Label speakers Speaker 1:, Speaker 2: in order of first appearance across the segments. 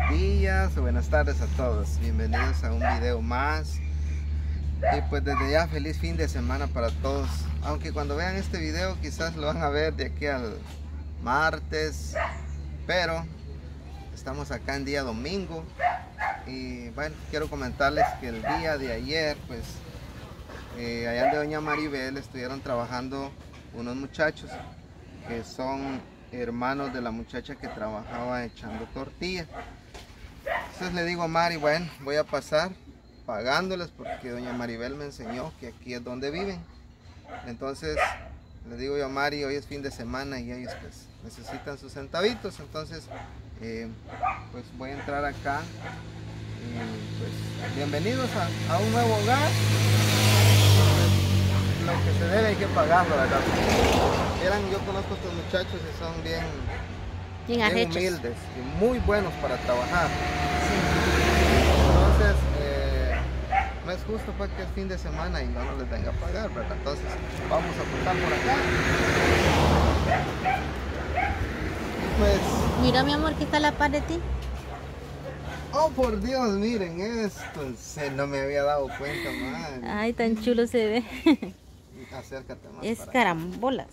Speaker 1: días o buenas tardes a todos. Bienvenidos a un video más. Y pues desde ya feliz fin de semana para todos. Aunque cuando vean este video quizás lo van a ver de aquí al martes. Pero estamos acá en día domingo. Y bueno, quiero comentarles que el día de ayer pues allá de doña Maribel estuvieron trabajando unos muchachos que son hermanos de la muchacha que trabajaba echando tortillas. Entonces le digo a Mari, bueno, voy a pasar pagándoles porque doña Maribel me enseñó que aquí es donde viven. Entonces le digo yo a Mari, hoy es fin de semana y ellos pues necesitan sus centavitos. Entonces pues voy a entrar acá y pues bienvenidos a un nuevo hogar. Lo que se debe hay que pagarlo, ¿verdad? Vieran, yo conozco a estos muchachos y son bien humildes y muy buenos para trabajar. Sí. Entonces, no es justo pues que es fin de semana y no les venga a pagar, ¿verdad? Entonces, vamos a pasar por acá. Pues,
Speaker 2: mira, mi amor, que está a la par de ti.
Speaker 1: Oh, por Dios, miren esto. No me había dado cuenta, madre.
Speaker 2: Ay, tan chulo se ve.
Speaker 1: Acércate más.
Speaker 2: Es carambolas.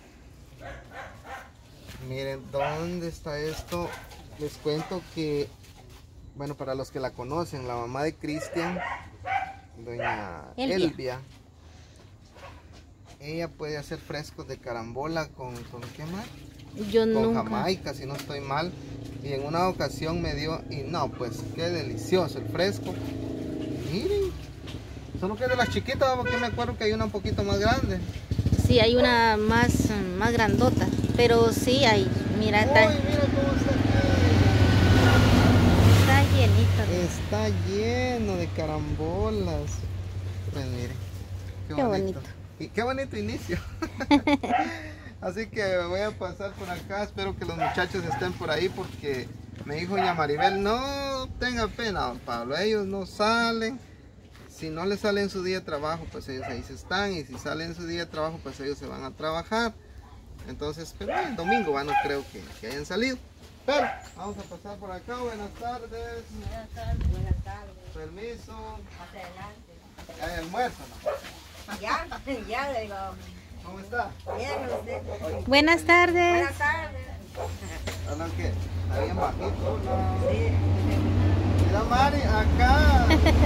Speaker 1: Miren, ¿dónde está esto? Les cuento que, bueno, para los que la conocen, la mamá de Cristian, doña Elvia, ella puede hacer frescos de carambola con ¿qué más?
Speaker 2: Yo
Speaker 1: con
Speaker 2: nunca.
Speaker 1: Jamaica, si no estoy mal. Y en una ocasión me dio, y no, pues qué delicioso el fresco. Miren, solo que de las chiquitas, porque me acuerdo que hay una un poquito más grande.
Speaker 2: Sí, hay una más grandota, pero sí hay, mira,
Speaker 1: mira cómo
Speaker 2: está llenito.
Speaker 1: Está lleno de carambolas. Pues miren, qué bonito. Y qué bonito inicio. Así que voy a pasar por acá, espero que los muchachos estén por ahí porque me dijo doña Maribel, no tenga pena, don Pablo, ellos no salen. Si no les sale en su día de trabajo, pues ellos ahí se están, y si salen en su día de trabajo, pues ellos se van a trabajar. Entonces, pero el domingo, no creo que hayan salido. Pero vamos a pasar por acá. Buenas tardes.
Speaker 2: Buenas tardes. Buenas tardes.
Speaker 1: Permiso.
Speaker 2: Más adelante.
Speaker 1: ¿Ya hay almuerzo, no?
Speaker 2: Ya le digo.
Speaker 1: ¿Cómo está?
Speaker 2: Bien, usted. Buenas tardes.
Speaker 3: Buenas tardes.
Speaker 1: ¿Hablan qué? ¿Está bien bajito? No.
Speaker 3: Sí.
Speaker 1: Mira, Mari, acá.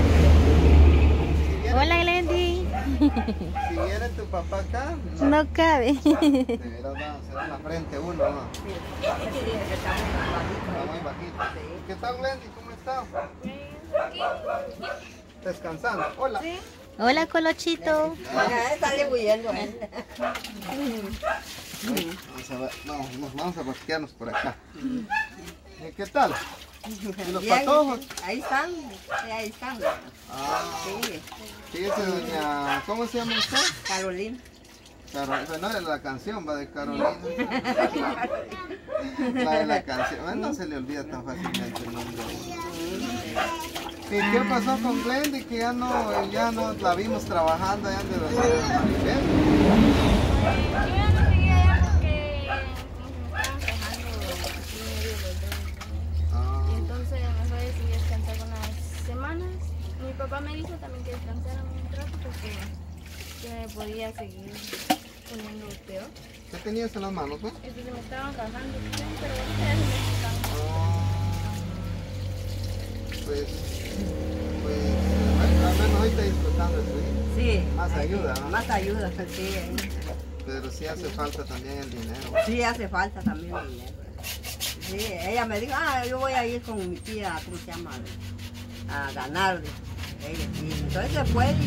Speaker 2: Hola, Glendy.
Speaker 1: Si viene tu papá acá,
Speaker 2: No cabe.
Speaker 1: deberás hacer en la frente uno, ¿no?
Speaker 3: Sí, dice que está muy bajito.
Speaker 1: Está muy bajito. ¿Qué tal, Glendy? ¿Cómo está? Descansando. Hola.
Speaker 3: Sí.
Speaker 2: Hola, Colochito.
Speaker 3: Está huyendo.
Speaker 1: Nos vamos a pasearnos por acá. ¿Qué tal? ¿Y los
Speaker 3: Bien,
Speaker 1: patojos?
Speaker 3: ahí están. Sí, ahí están. Sí.
Speaker 1: Fíjese, doña, ¿cómo se llama usted?
Speaker 3: Carolina.
Speaker 1: No, de la canción, va de Carolina. La de la canción, no se le olvida tan fácilmente el nombre. ¿Y qué pasó con Glendy? Que ya no la vimos trabajando allá de doña Maribel.
Speaker 4: Yo ya no seguía allá porque me estaban trabajando aquí medio los dedos. Y entonces mejor decidí descansar unas semanas. Mi papá me dijo también que descansara un rato porque me podía seguir poniendo peor.
Speaker 1: ¿Qué tenías en las manos, pues?
Speaker 4: Entonces me estaban bajando, pero ahorita ya se me están.
Speaker 1: Pues, bueno, al menos hoy está disfrutando de su hija.
Speaker 3: Sí.
Speaker 1: Más ayuda, ¿no?
Speaker 3: Más ayuda, sí.
Speaker 1: Pero sí hace falta también el dinero.
Speaker 3: Sí, hace falta también el dinero. Sí, ella me dijo, yo voy a ir con mi tía, ¿cómo se llama? A ganar. Ella, sí. Entonces se fue y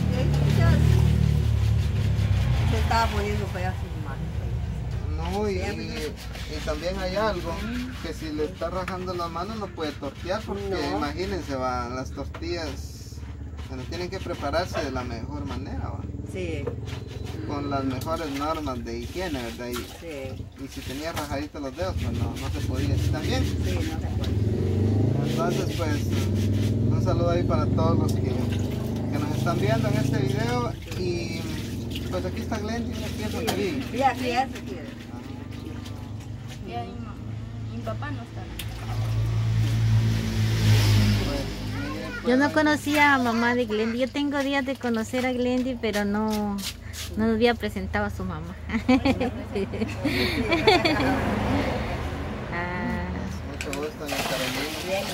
Speaker 3: se estaba poniendo fea sus manos.
Speaker 1: No, y también hay algo, que si le está rajando las manos no puede tortear, porque
Speaker 3: No.
Speaker 1: imagínense, las tortillas tienen que prepararse de la mejor manera, ¿va?
Speaker 3: Sí.
Speaker 1: Con las mejores normas de higiene, ¿verdad?
Speaker 3: Sí.
Speaker 1: Y si tenía rajaditos los dedos, pues no se podía. ¿Sí también?
Speaker 3: Sí, no se puede.
Speaker 1: Entonces, pues, un saludo ahí para todos los que nos están viendo en este video. Y pues aquí está Glendy, aquí es donde vive.
Speaker 3: Sí, así es. Sí.
Speaker 4: Y ahí mi papá no está.
Speaker 2: Yo no conocía a mamá de Glendy. Yo tengo días de conocer a Glendy, pero no nos había presentado a su mamá.
Speaker 1: Mucho gusto, doña Carolina.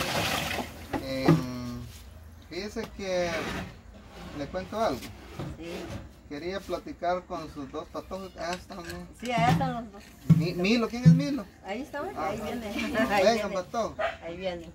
Speaker 1: Fíjese que le cuento algo.
Speaker 3: Sí.
Speaker 1: Quería platicar con sus dos patojos. Ah, están.
Speaker 3: Sí, allá están los dos.
Speaker 1: Milo, ¿quién es Milo?
Speaker 3: Ahí está, ahí viene.
Speaker 1: Vengan, patojo.
Speaker 3: Ahí viene.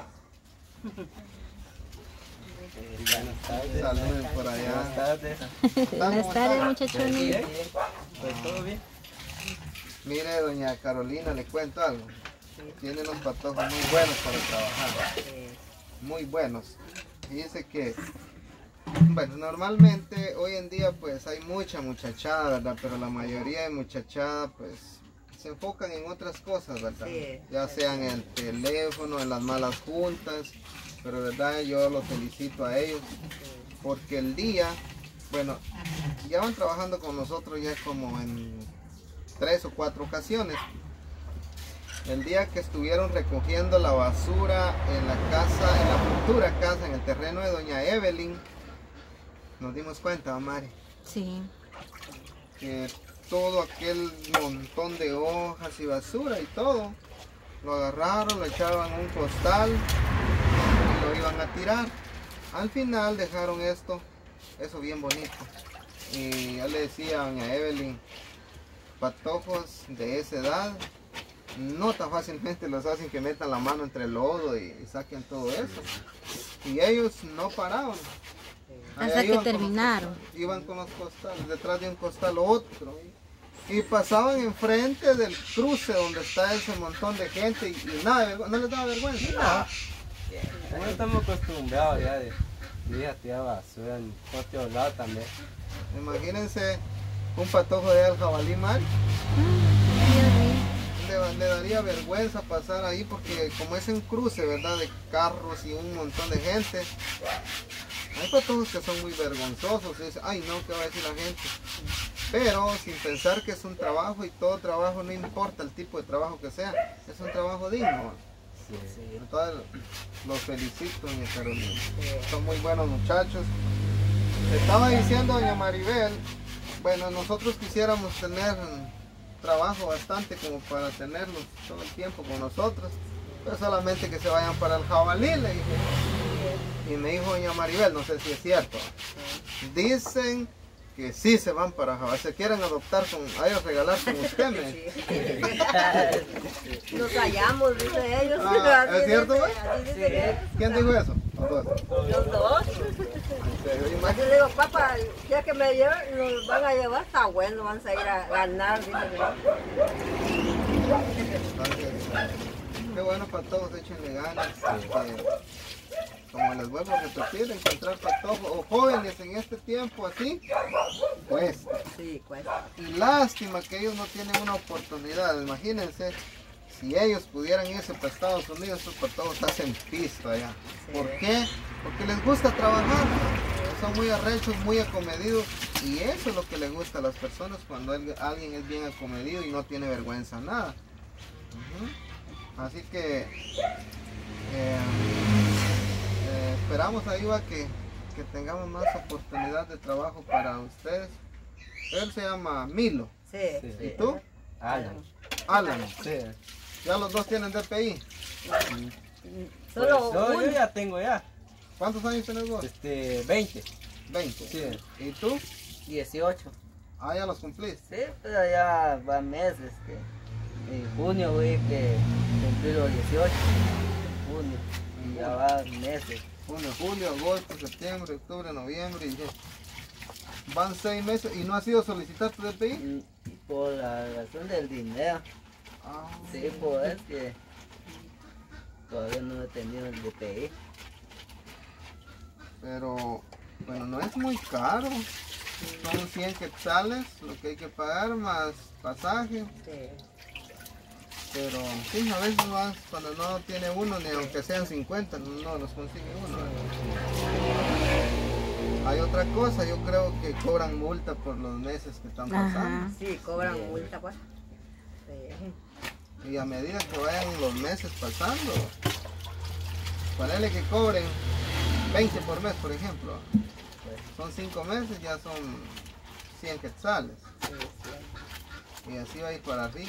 Speaker 1: Saluden por allá.
Speaker 5: Buenas tardes.
Speaker 2: Buenas tardes, muchachones.
Speaker 5: Bien, pues todo bien.
Speaker 1: Mire, doña Carolina, le cuento algo. Tiene unos patojos muy buenos para trabajar. Muy buenos. Fíjese que, bueno, normalmente hoy en día pues hay mucha muchachada, ¿verdad? Pero la mayoría de muchachada pues se enfocan en otras cosas, ¿verdad?
Speaker 3: Sí.
Speaker 1: Ya sea en el teléfono, en las malas juntas. Pero verdad, yo los felicito a ellos. Porque el día, bueno, ya van trabajando con nosotros ya como en 3 o 4 ocasiones. El día que estuvieron recogiendo la basura en la casa, en la futura casa, en el terreno de doña Evelyn, nos dimos cuenta, Mari,
Speaker 2: Sí.
Speaker 1: que todo aquel montón de hojas y basura y todo, lo agarraron, lo echaban en un costal y lo iban a tirar. Al final dejaron eso bien bonito. Y yo le decía a doña Evelyn, patojos de esa edad, no tan fácilmente los hacen que metan la mano entre el lodo y saquen todo eso. Y ellos no paraban.
Speaker 2: Hasta que terminaron.
Speaker 1: Iban con los costales, detrás de un costal otro. Y pasaban enfrente del cruce donde está ese montón de gente y nada, no les daba vergüenza.
Speaker 5: No estamos acostumbrados ya de ir a tirar basura en todos lados también.
Speaker 1: Imagínense un patojo de al jabalí mal.
Speaker 2: Dios mío.
Speaker 1: Le daría vergüenza pasar ahí porque como es un cruce, ¿verdad? De carros y un montón de gente. Hay patojos que son muy vergonzosos y dicen, ay no, ¿qué va a decir la gente? Pero sin pensar que es un trabajo y todo trabajo, no importa el tipo de trabajo que sea, es un trabajo digno.
Speaker 5: Sí.
Speaker 1: Entonces los felicito, doña Carolina. Son muy buenos muchachos. Estaba diciendo doña Maribel, bueno, nosotros quisiéramos tener trabajo bastante como para tenerlos todo el tiempo con nosotros, pero solamente que se vayan para el jabalí, le dije. Y me dijo doña Maribel, no sé si es cierto, dicen que sí se van para jabalí, se quieren adoptar con, a ellos regalar con usted, me dijo.
Speaker 3: Nos hallamos, dice ellos.
Speaker 1: Ah, ¿es cierto?
Speaker 3: Así dicen ellos.
Speaker 1: ¿Quién dijo eso? Los dos.
Speaker 3: Los dos.
Speaker 1: En serio,
Speaker 3: Yo
Speaker 1: imagínate.
Speaker 3: le digo, papá, ya que me llevan, nos van a llevar, está bueno, van a ir a ganar, dice.
Speaker 1: Qué bueno para todos, échenle ganas. Como les vuelvo a repetir, encontrar patojos o jóvenes en este tiempo así, cuesta.
Speaker 3: Sí, cuesta.
Speaker 1: Y lástima que ellos no tienen una oportunidad. Imagínense, si ellos pudieran irse para Estados Unidos, estos patojos hacen pisto allá.
Speaker 3: Sí.
Speaker 1: ¿Por qué? Porque les gusta trabajar. Son muy arrechos, muy acomedidos. Y eso es lo que les gusta a las personas cuando alguien es bien acomedido y no tiene vergüenza nada. Así que esperamos ahí va que tengamos más oportunidad de trabajo para ustedes. Él se llama Milo.
Speaker 3: Sí.
Speaker 1: ¿Y tú?
Speaker 5: Alan.
Speaker 1: Alan.
Speaker 5: Sí.
Speaker 1: Ya los dos tienen DPI.
Speaker 3: Solo
Speaker 5: Pues, yo
Speaker 3: uno.
Speaker 5: ya tengo ya.
Speaker 1: ¿Cuántos años tenés vos?
Speaker 5: 20.
Speaker 1: 20.
Speaker 5: Sí.
Speaker 1: ¿Y tú?
Speaker 6: 18.
Speaker 1: Ah, ya los cumpliste.
Speaker 6: Sí, pero ya va meses. En junio voy que cumplí los 18. En junio. Y ya va meses.
Speaker 1: Junio, julio, agosto, septiembre, octubre, noviembre. Y van 6 meses y no has ido a solicitar tu DPI.
Speaker 6: Y por la razón del dinero.
Speaker 1: Ah,
Speaker 6: Sí, pues que todavía no he tenido el DPI.
Speaker 1: pero bueno, no es muy caro. Son 100 quetzales lo que hay que pagar más pasaje.
Speaker 3: Sí.
Speaker 1: Pero sí, a veces más cuando no tiene uno, ni aunque sean 50, no los consigue uno. Hay otra cosa, yo creo que cobran multa por los meses que están pasando.
Speaker 2: Ajá.
Speaker 3: Sí, cobran multa, pues. Sí.
Speaker 1: Y a medida que vayan los meses pasando, ponele que cobren 20 por mes, por ejemplo. Son 5 meses, ya son 100 quetzales. Y así va a ir para arriba.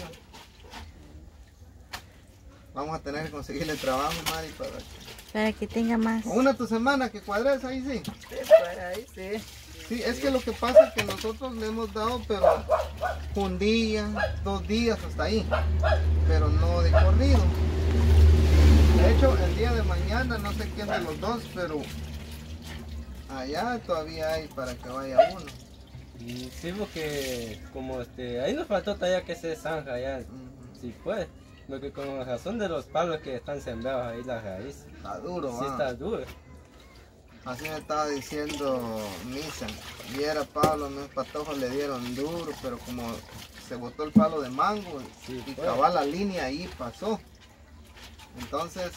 Speaker 1: Vamos a tener que conseguirle trabajo, Mari,
Speaker 2: Para que tenga más.
Speaker 1: una tu semana que cuadres ahí, sí.
Speaker 6: Sí, por ahí, sí.
Speaker 1: Sí, es que lo que pasa es que nosotros le hemos dado, pero un día, 2 días hasta ahí, pero no de corrido. De hecho, el día de mañana, no sé quién de los dos, pero allá todavía hay para que vaya uno.
Speaker 5: Y sí, porque como ahí nos faltó todavía que se zanja allá, sí pues, porque con razón de los palos que están sembrados ahí la raíz.
Speaker 1: Está duro,
Speaker 5: Sí, está duro.
Speaker 1: Así me estaba diciendo Misa. Viera Pablo, mis patojos le dieron duro, pero como se botó el palo de mango
Speaker 5: Sí,
Speaker 1: y
Speaker 5: pues.
Speaker 1: cabal la línea ahí pasó. Entonces,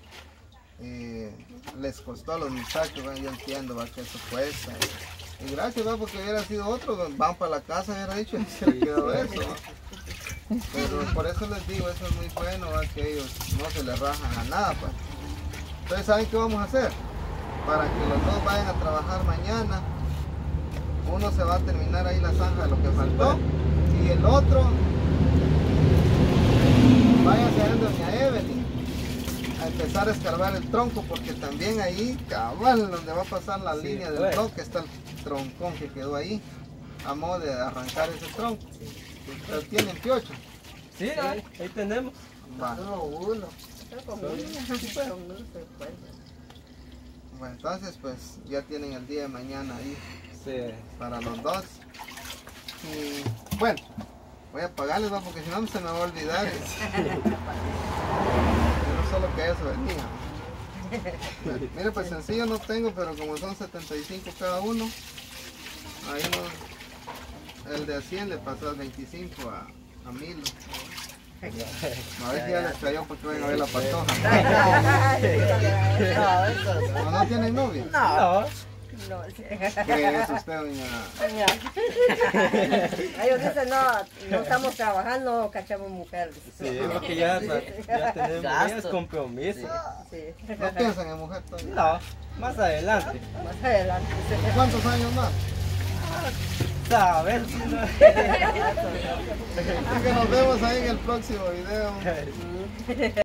Speaker 1: les costó a los muchachos, yo entiendo que eso cuesta. Y gracias, porque hubiera sido otro, van para la casa, hubiera dicho, y se le quedó eso. Pero por eso les digo, eso es muy bueno, que ellos no se les rajan a nada. Pues. Entonces, ¿saben qué vamos a hacer? Para que los dos vayan a trabajar mañana, uno se va a terminar ahí la zanja de lo que faltó y el otro vaya a ser doña Evelyn a empezar a escarbar el tronco, porque también ahí cabal donde va a pasar la línea del bloque está el troncón que quedó ahí, a modo de arrancar ese tronco. Pero tienen piocho.
Speaker 5: Sí, ahí tenemos.
Speaker 1: Va.
Speaker 3: Solo uno. Con uno se puede.
Speaker 1: Bueno, entonces pues ya tienen el día de mañana ahí
Speaker 5: Sí.
Speaker 1: para los dos. Y bueno, voy a pagarles, porque si no se me va a olvidar. Yo no solo que eso venía. Bueno, mire, pues sencillo no tengo, pero como son 75 cada uno, ahí no, el de 100 le pasó al 25 a Milo. A ver si ya les cayó porque van a ver la patoja.
Speaker 6: No, eso no.
Speaker 1: ¿No tienen novia?
Speaker 5: No.
Speaker 3: No,
Speaker 1: ¿Qué es usted, doña?
Speaker 3: ellos dicen, no estamos trabajando, cachamos mujeres.
Speaker 5: Sí, porque ya tenemos
Speaker 6: Gasto.
Speaker 5: compromiso.
Speaker 3: Sí.
Speaker 1: ¿No piensan en mujer todavía?
Speaker 5: No, más adelante.
Speaker 3: Más adelante.
Speaker 1: ¿Cuántos años más?
Speaker 5: ¿Sabes?
Speaker 1: Así que nos vemos ahí en el próximo video.